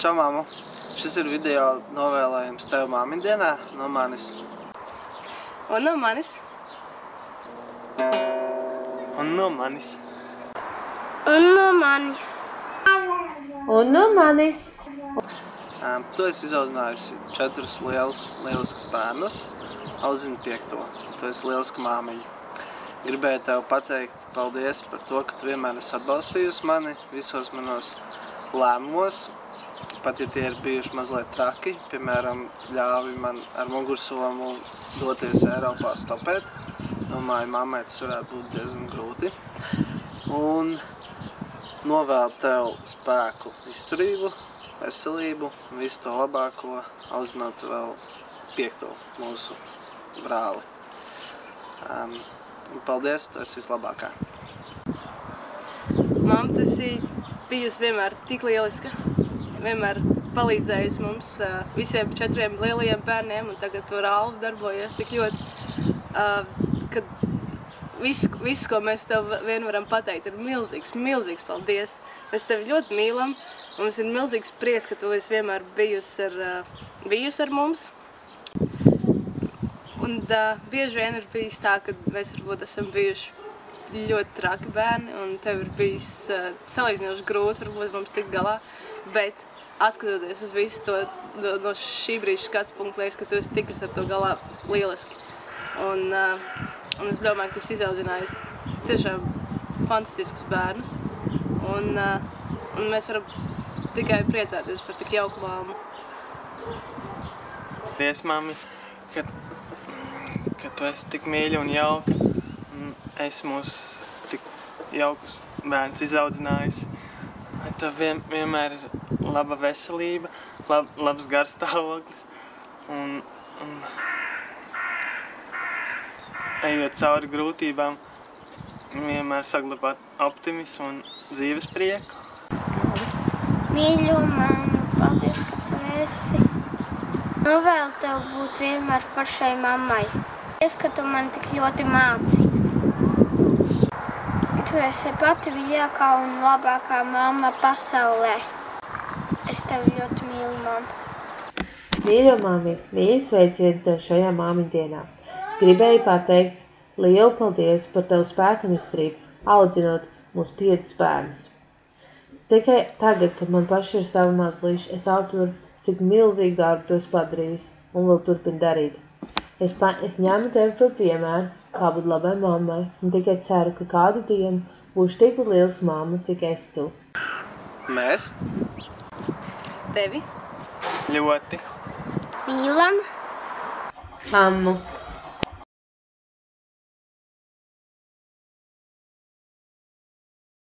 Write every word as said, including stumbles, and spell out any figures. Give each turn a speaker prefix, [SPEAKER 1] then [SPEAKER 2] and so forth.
[SPEAKER 1] Čau, māmu! Šis ir video novēlējums tev māmiņdienā no manis.
[SPEAKER 2] Un no manis.
[SPEAKER 1] Un no manis.
[SPEAKER 3] Un no manis.
[SPEAKER 4] Un no manis.
[SPEAKER 1] Um, tu esi izaudzinājusi četrus lielus, lieliskus bērnus, audzini piekto. Tu esi lieliska māmiņa. Gribēju tev pateikt paldies par to, ka tu vienmēr esi atbalstījusi mani visos manos lēmumos, pat ja tie ir bijuši mazliet traki. Piemēram, tu ļāvi man ar mugursomu doties Eiropā stopēt. Domāju, mammai tas varētu būt diezgan grūti. Un novēlu tev spēku, izturību, veselību un visu to labāko, audzinot vēl piekto mūsu brāli. Um, un paldies, tu esi vislabākā.
[SPEAKER 2] Mamma, tu esi bijusi vienmēr tik lieliska. Vienmēr palīdzējusi mums uh, visiem četriem lielajiem bērniem, un tagad tur Alva darbojas tik ļoti, uh, ka viss, viss, ko mēs tev vien varam pateikt, ir milzīgs, milzīgs paldies. Mēs tevi ļoti mīlam, un mums ir milzīgs prieks, ka tu esi vienmēr bijusi ar, uh, bijusi ar mums. Un uh, bieži vien ir bijis tā, ka mēs varbūt esam bijuši ļoti traki bērni, un tev ir bijis uh, salīdzinoši grūti varbūt mums tikt galā, bet atskatoties uz visu to no, no šī brīža skatu punktu, liekas, ka tu esi tikusi ar to galā lieliski. Un, uh, un es domāju, ka tu esi izaudzinājies tiešām fantastiskus bērnus, un, uh, un mēs varam tikai priecāties par tik jauku māmu.
[SPEAKER 5] Paldies, mami, ka, ka tu esi tik mīļa un jauka, un esi mūs tik jaukus bērns izaudzinājusi. Tev vien, vienmēr ir laba veselība, lab, labs garstāvoklis, un, un ejot cauri grūtībām, vienmēr saglabāt optimismu un dzīves prieku.
[SPEAKER 3] Mīļo mammu, paldies, ka tu esi. Novēlu tev būt vienmēr foršai mammai. Paldies, ka tu man tik ļoti māci. Tu esi pati mīļākā un labākā mamma pasaulē. Es tevi ļoti mīlu, mamma.
[SPEAKER 4] Mīļo mammi, mīļi sveicieni tev šajā māmiņdienā. Gribēju pateikt lielu paldies par tavu spēku un izturību, audzinot mūsu piecus bērnus. Tikai tagad, kad man paši ir savi mazliši, es aptveru, cik milzīgi darbu tu esi padarījusi un vēl turpini darīt. Es, pa, es ņemu tevi par piemēru, kā būt labai mammai, un tikai ceru, ka kādu dienu būšu tik liels mamma, cik esi tu.
[SPEAKER 1] Mēs?
[SPEAKER 2] Tevi?
[SPEAKER 5] Ļoti.
[SPEAKER 3] Mīlam.
[SPEAKER 4] Mammu.